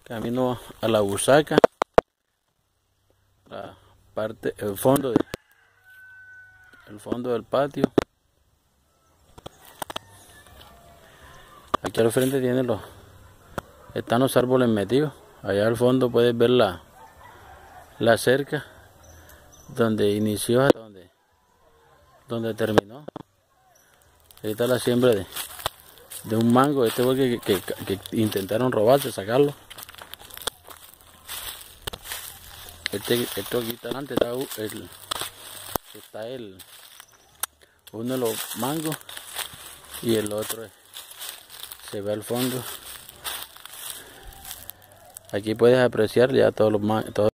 Camino a la busaca, la parte, el fondo del patio. Aquí al frente están los árboles metidos. Allá al fondo puedes ver la cerca donde inició hasta donde terminó. Ahí está la siembra de un mango. Este fue que intentaron robarse, sacarlo. Esto aquí está delante, está uno de los mangos y el otro se ve al fondo. Aquí puedes apreciar ya todos los mangos.